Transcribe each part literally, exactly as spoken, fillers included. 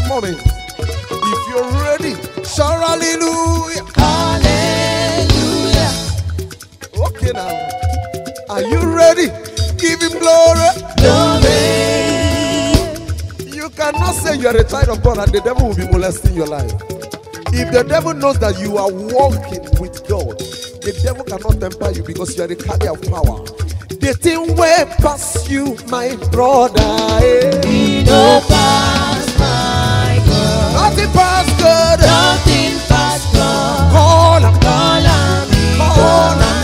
moment. If you're ready, shout hallelujah. Hallelujah. Okay now. Are you ready? Give him glory. Glory. You cannot say you are a child of God and the devil will be molesting your life. If the devil knows that you are walking with God, the devil cannot temper you because you are the carrier of power. The thing way pass you, my brother. Eh? We no pass my God. Nothing pass God. Nothing pass God. Call him. Call him. Call him.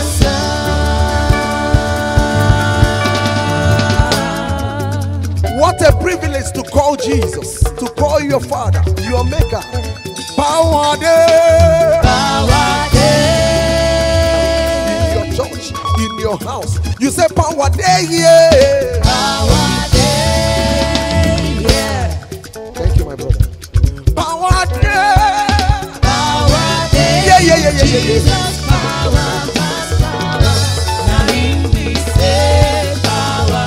What a privilege to call Jesus, to call your Father, your Maker. Power there. Power there. In your church, in your house, you say power there, yeah. Power there, yeah. Thank you, my brother. Power there. Power there. Yeah, yeah, yeah, yeah, yeah, yeah. Jesus, power, pass power. Now him we say power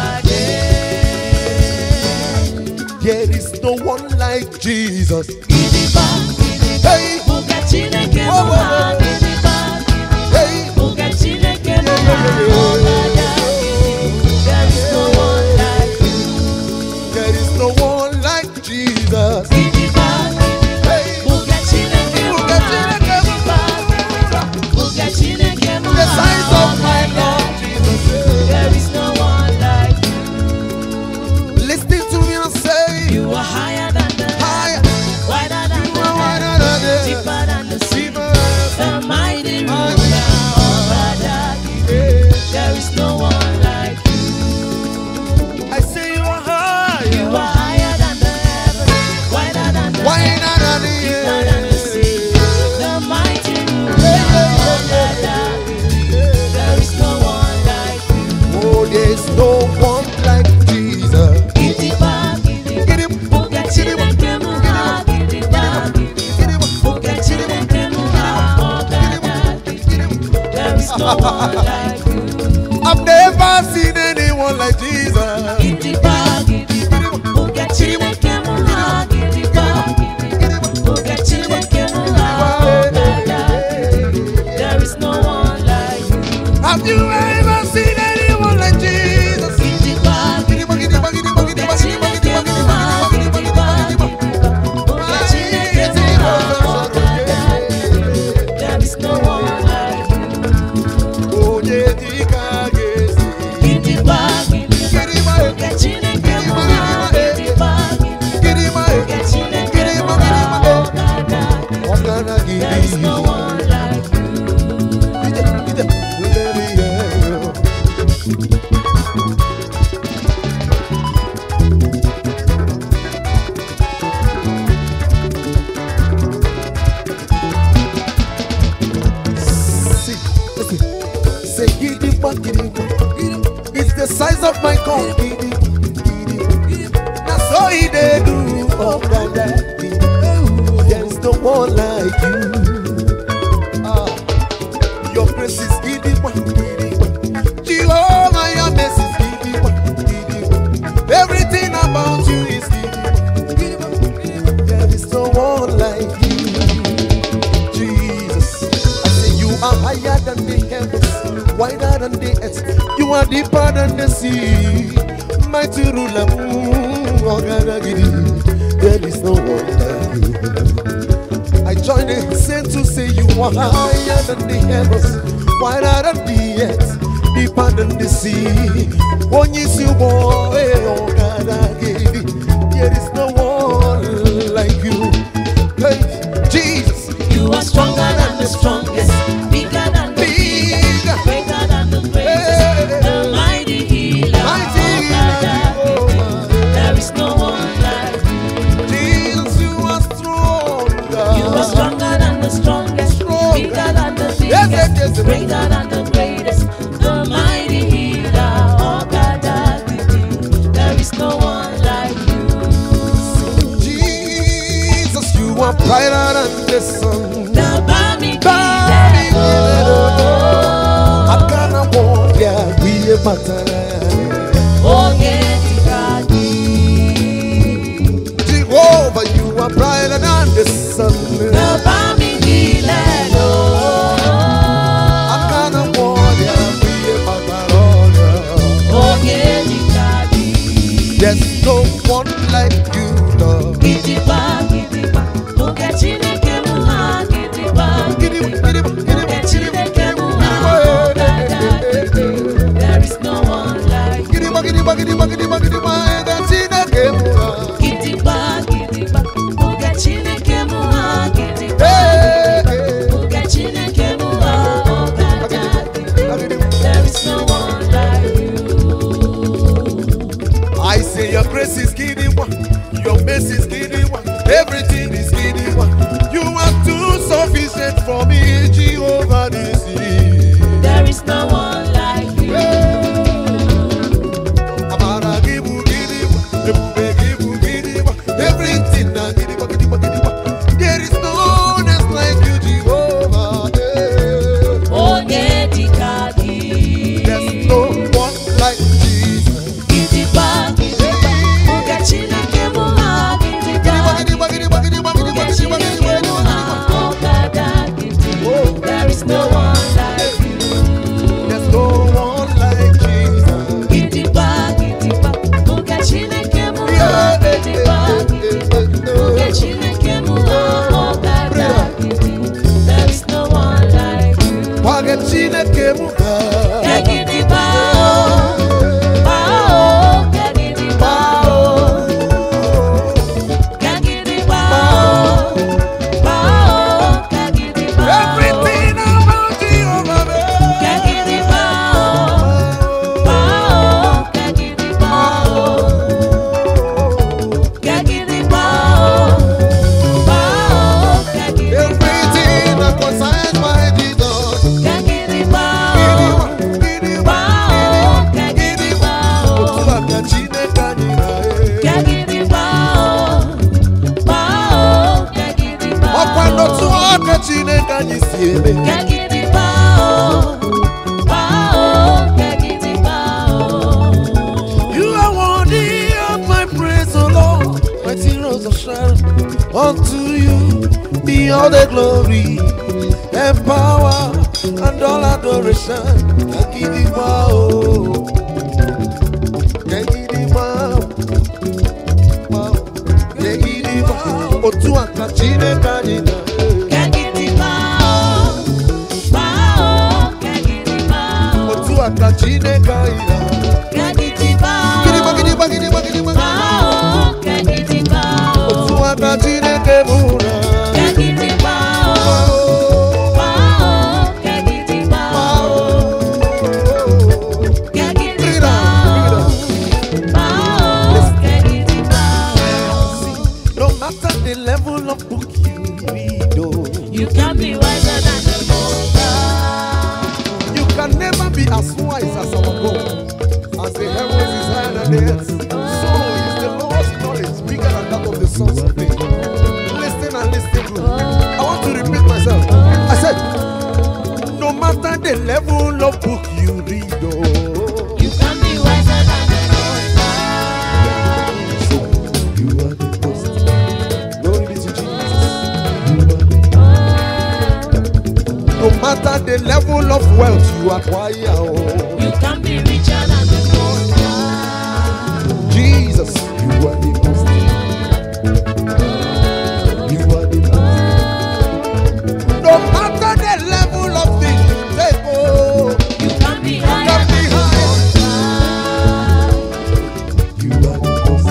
there. There is no one like Jesus. Give it back, give it back. Hey. Muga chineke Oh, oh, muha, oh. give it back. Hey. Muga chineke muha, oh, Dada. There is no one like you. There is no one like Jesus. Give it back. Hey. Muga chineke Muga muha, chineke give it back. Muga chineke muha, The size of oh, my Dada. Lord Jesus. There is no one like you. Listen to me and say, You are higher than the higher. wider than You the are wider than the deeper than the sea. deeper. The mighty ruler of Adadi. There is no one like you. I say you are higher. You are higher than the heavens, wider than the Wider than the deeper than the sea. The mighty ruler of Adadi. There is no one like you. Oh, there is no one like Jesus. Gidiba, gidiba, Get him. Muga chineke muha, gidiba, gidiba. Get him. Muga chineke muha, oh, Dada. There is no one like you. I've never seen anyone like Jesus. Gidiba, gidiba, Muga chineke muha, gidiba, gidiba. Muga chineke muha, oh, Dada. There is no one like you. Have you ever seen anyone like Jesus? Gidiba, Gidiba, gidiba, gidiba, Muga gidiba, chineke gidiba, muha, gidiba, gidiba, gidiba, gidiba. Muga chineke muha, oh, Dada. There is no one like you. Oh, yeah, dika, yes. Gidiba, gidiba, Gidiba, Muga chineke muha, gidiba, gidiba. gidiba, Muga chineke muha, oh, Dada. oh, Ghana, There is no gidiba. one like you. Gidiba, gidiba, let me hear you. See, listen. Say, gidiba, gidiba. It's the size of my God. Gidiba, gidiba. That's all he they do. Oh, Ghana, gidiba. There is no one like you. Ah, your grace is gidiba, gidiba. Jehovah, your mercy is gidiba, gidiba. Everything about you is gidiba, gidiba. There is no one like you, Jesus. I say you are higher than the heavens, wider than the earth. You are deeper than the sea, mighty ruler. Mm, oh, God, I give you. There is no one like you. I join the saints to say you are higher than the heavens, wider than the earth, deeper than the sea. One is you, boy, oh God, I give you. There is no one like you. Hey, Jesus, You are stronger than the strongest, bigger than the big, greater than the greatest, the mighty healer. mighty, Oh, Dada. oh, There is no one like you. Jesus, you are stronger. You are stronger than the strongest, bigger than the Yes, yes, yes. biggest, greater than the greatest, the mighty healer. Oh, Dada. There is no one like you. Jesus, you are brighter than the sun. The Bami Bami Kile. Akana wonya wiye matala. Oh, get it, Jehovah, you are is no one like you. I say your grace is giddy one, your mercy is giddy one, everything is giddy one. You are too sufficient for me, Jehovah Nissi. There is no one like you. Amara give you giddy one, Ebube give you giddy one, everything na giddy one, giddy one, giddy one. There is no one else like you, Jehovah. Oh, yeah, Dikaki. There's no one like Jesus. Gidiba, gidiba, Uga Chineke muha, gidiba, Gidiba, gidiba, gidiba, gidiba, Uga gidiba, Chineke gidiba, muha, gidiba. Ogada, gidiba. Oh. There is no one like you. There's no one like Jesus. Gidiba, gidiba, Uga Chineke muha, gidiba, gidiba, Uga Chineke muha, Ogada, gidiba. There is no one like you. Wage Chineke muha. Gidiba, oh, gidiba, oh. Everything about Jehovah. Everything that concerns my Jesus. Gidiba, gidiba, gidiba. Otuaka Chineke nina, eh. Okwando tuaka Chineke nyisieme. You are worthy of my praise, O Lord. Mighty rose of Sharon, unto you be all the glory and power and all adoration. Kagidima, oh, Kagidima, Kagidima, Otuaka Chineke nina, Otuaka Chineke nina. Gidiba, gidiba, gidiba, gidiba. Otuaka Chineke muna. No matter the level of book you read, oh, You can be wiser than the most high. you can never be as wise as our God. As the heavens is higher than the earth, so is the Lord's knowledge bigger than that of the sons of men. Listen and listen good. I want to repeat myself. I said, no matter the level of book you read, oh, You can be wiser than the most high. so you are the most. Glory be to Jesus. No matter the level of wealth you acquire, oh, You can be richer than the most high. Jesus, you are the most. You are the most. No matter the level of things you take, oh, You can be higher can be than the higher. most high. You are the most.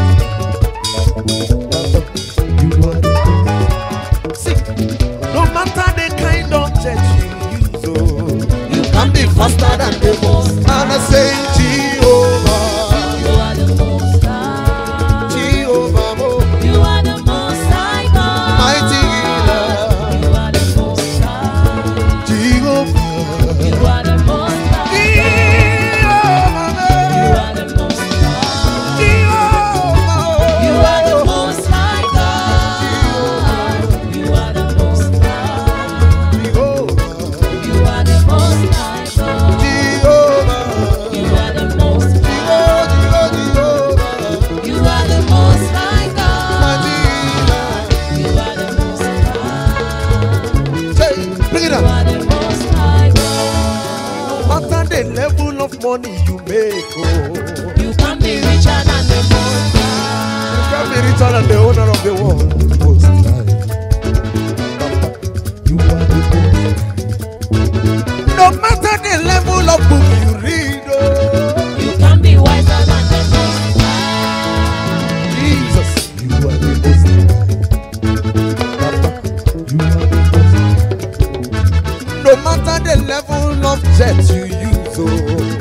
You are the most. See, no matter the kind of jet you use, oh, You can be faster than the most and I high. say Jehovah, You are the most high. Jehovah, oh, You are the most high God. mighty healer, You are the most high. Jehovah, You are the most high. You Jehovah, are the most high. Jehovah, You are the most high God. You are the most high. Jehovah, You are the most high God. Jehovah, You are the most high. Jehovah, Jehovah, You are the most high mighty God. You are the most high. Say, bring it You up. are the most high God. Matter the level of money you make, oh, You can be richer than the most you high. can be richer than the owner of the world. Most high. You are the most. No matter the level of book you read, oh, You can be wiser than the most high. Jesus, you are the most. Papa, you are the most. No matter the level of jet you use, oh,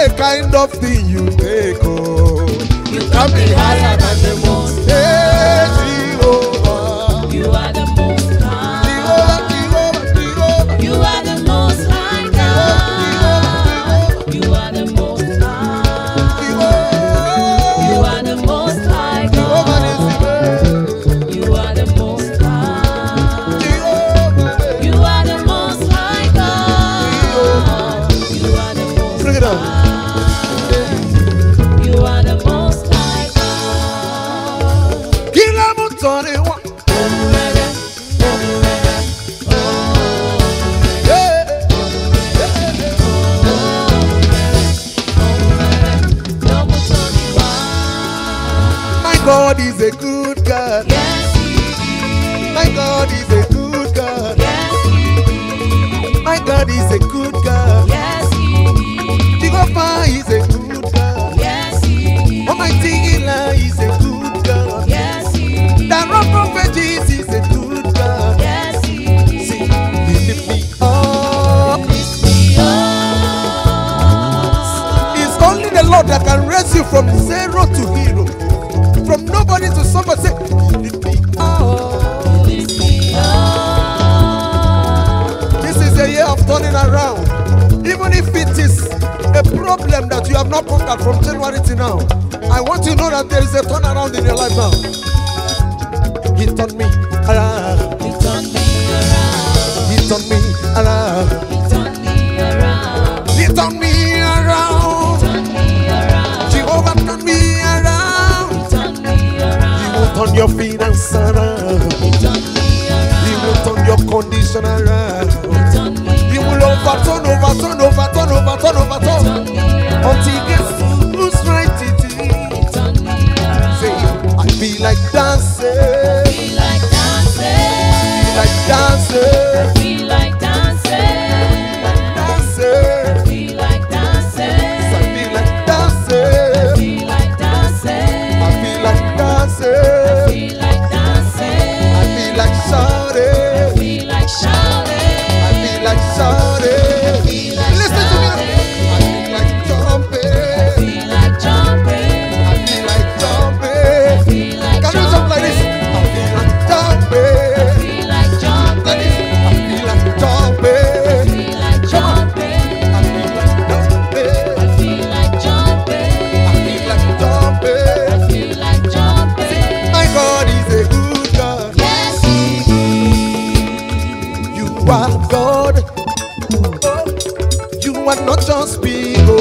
the kind of thing you take, oh, You can be higher than the most hey, high. Jehovah. You are the most high. Jehovah, Jehovah, Jehovah. You are the most high God. You are the most high. You are the most high God. You are the most high. You are the most high God. You are the most Bring it on. high. You are the most high God. Kilamutone wa. My God is a good God. Yes, My God is a good God. yes, My God is a good God. yes, Jehovah is a good God. yes, Almighty Healer is a good God. yes, The rock of ages is a good God. yes, See, He lift me up. It's only the Lord that can raise you from zero to hero, from nobody to somebody. Say, He lift me up. This is a year of turning around. Even if it is a problem that you have not conquered from January to now, I want you to know that there is a turnaround in your life now. He turned me around. He turned me around. He turned me around. He turned me around. He turned me around. Turned me around. Jehovah turned me around. Turned me He around. will turn your finance around. He turned me He will around. turn your condition around. Turned me He will overturn, overturn, overturn, overturn, overturn Turned me around. until he gets to who's right it is. Turned me around. Say, I feel like dancing, Feel like dancing. like dancing, Feel like dancing. dancing. Feel like dancing. I feel like dancing. Feel like dancing. I feel like dancing. Feel like dancing. I feel like shouting. Feel like shouting. I feel like shouting. Feel like Listen to me. shouting. I feel like jumping. Feel like jumping. I feel like jumping. Feel like Can you jump like this? I feel like jumping. Feel like Like this. jumping. I feel like jumping. Feel like Come on. jumping. I feel like jumping. Feel like jumping. I feel like jumping. Feel like jumping. My God is a good God. Yes, He You are God. Oh, you are not just big. Oh,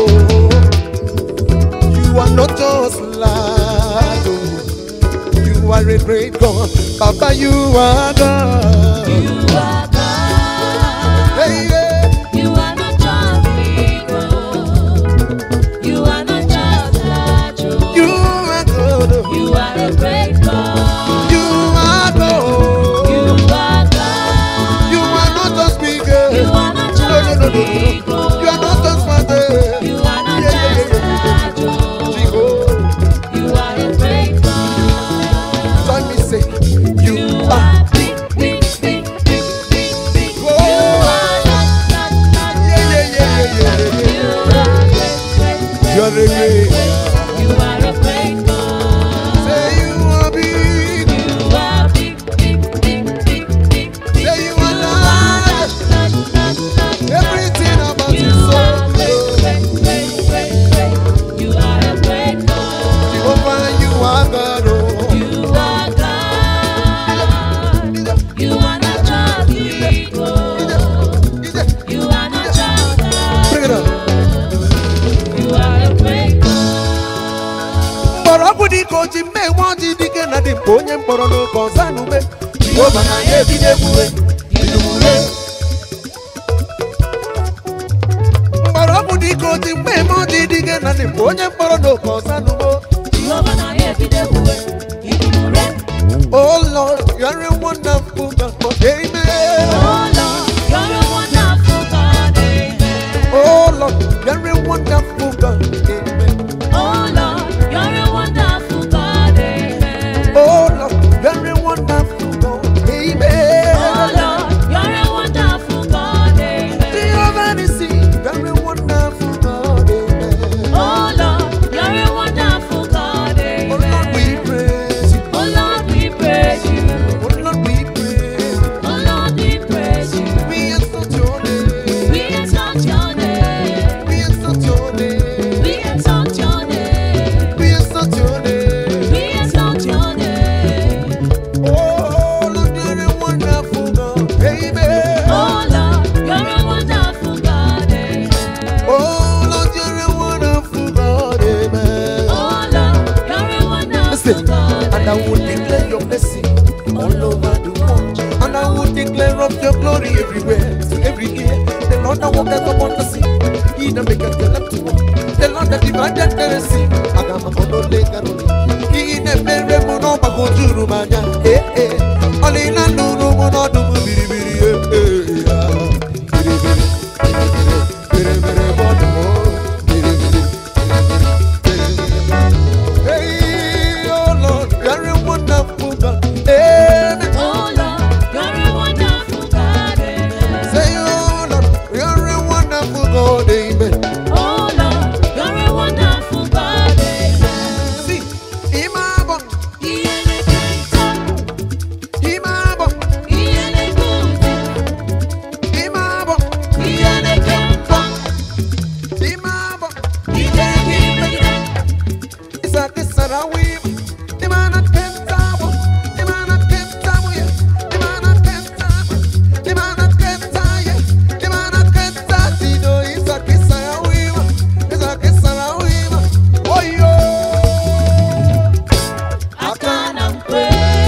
you are not just large. Oh, you are a great God. Papa, you are God. You are God. Hey, yeah. You are not just big, oh. You are not just large, oh. You are God. You are a great God. You are God. You are God. You are not just big. You are not No, no, just no, no, no. big, oh. You are not just father. You are not Yeah, yeah, just yeah, yeah. large, oh. Jehovah. You are a great God. Join me, say, you You are. are big, big, big, big, big, big. Oh. You are not, not, not, Yeah, yeah, yeah, yeah, yeah, yeah, you yeah. are great, great, great, You are a great God. You are a great God. Say you are big. You are big, big, big, big, big, big. Say you are You large. not, not, not, not, Everything about you you so are great, good. great, great, great, great. You are a great God. Jehovah, you are God. Oh. You are God. You are not just big, oh. You are not just Bring it up. You are a great God. Mgbọrọgwụ dịka o ji mee nwa ọjị dike na dị mkpa onye mkpọrọ n'oke ọza n'ube. Jehova na ya ebido egbue. Idumure. Mgbọrọgwụ dịka o ji mee nwa ọjị dike na dị mkpa onye mkpọrọ n'oke ọza n'ugbo. Jehovah na ya ebido egbue. Idumure. Oh Lord, you are a wonderful God. Amen. Oh Lord, you're a wonderful God. Amen. Oh Lord, you are a wonderful God. Amen. Oh Lord, you're a wonderful God. Amen. Oh Lord, you are a wonderful God. Amen. Oh Lord, you're a wonderful God. Amen. Jehovah Nissi, you are a wonderful God. Amen. say, and I will declare your blessing all over the world, and I will declare of your glory everywhere, to every ear. The Lord that walketh upon the sea, he that maketh the left to walk, the Lord that divided the sea. Agamakono lekaroni, he that made mono bakojuru manya, eh eh. Olina nuru mono dumu biri biri, eh eh. Biri biri, biri biri biri biri. Hey, oh Lord, you're a wonderful God. Amen. Oh Lord, you're a wonderful God. Amen. Say, oh Lord, you're a wonderful God. Amen. Oh Lord, you're a wonderful God. Amen. See, Imabo, Iyele kenta, Imabo, iyele kuti, Imabo, iyele kempa, Imabo. iyele kibele. It's a kisarawi. The man at Kentabo, the man at Kentabo, the man at Kentabo, the man at Kentaya, the man at Kentatino. It's a kisarawi. It's a kisarawi. Oh yo. Akana mkwe,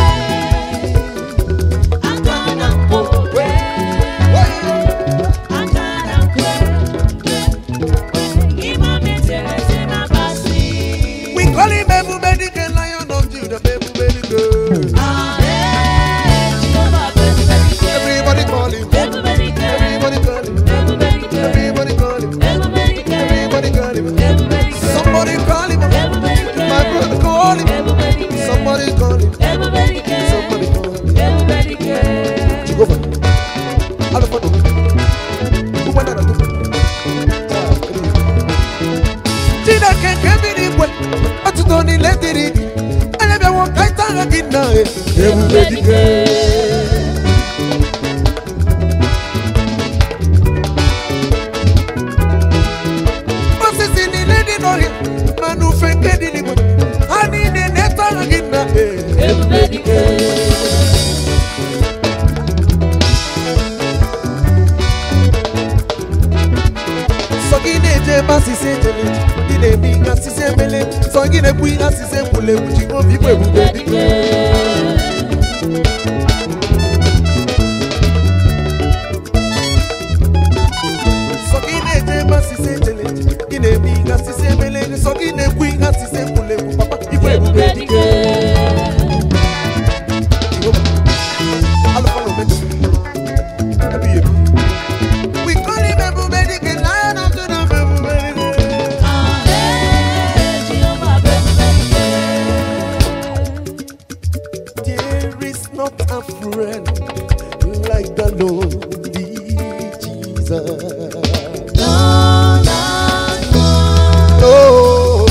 akana mkwe, akana mkwe, imame terese na basi. We call him Baby Baby, the Lion of Judah, Baby Baby girl. Ah, eh, Jehovah, baby, baby, girl. Everybody call him. Baby, baby, girl. Everybody call him. Baby, baby, girl. Everybody call him. Baby, baby, girl. Everybody call him. Baby, baby, girl. Somebody call him. Baby, baby, girl. My brother call him. Baby, baby, girl. Somebody call him. Baby, baby, girl. Somebody call him. Baby, baby, girl. Jehovah. Alpha. Who went out of the Tina can't come in it. But you don't need let it in. I never want to tell again now. Everybody girl. What's in the lady no here? Man who fake it. I need a net again now. Baby, baby, girl. So gine je basi se jele, gine mi ngasi se mele, so gine bui ngasi se mule, uji mo vi kwe bube di kwe. So gine je basi se jele, gine mi ngasi se mele, so gine bui ngasi se mule, papa di kwe bube di kwe. Alo follow me. Happy year. We call him Baby Baby, the Lion of Judah, Baby Baby. Ah, eh, Jehovah, baby, baby, girl. There is not a friend like the Lord Jesus. No, no, no. Oh,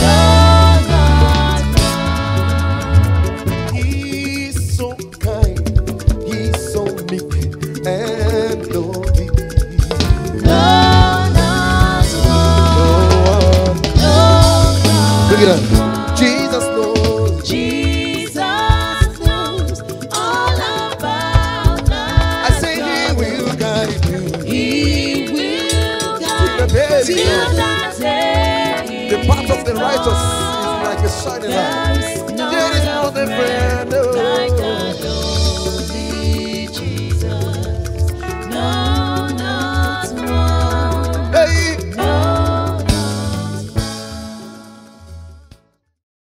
No, no, no. he's so kind, he's so meek and loving. No, no, Oh, no, no. look at that. Jesus knows. Jesus knows all about us. I say he will guide you. He will The guide very till end. that day. The path of the righteous is like a shining light. There is no There is no other friend, friend oh. like us.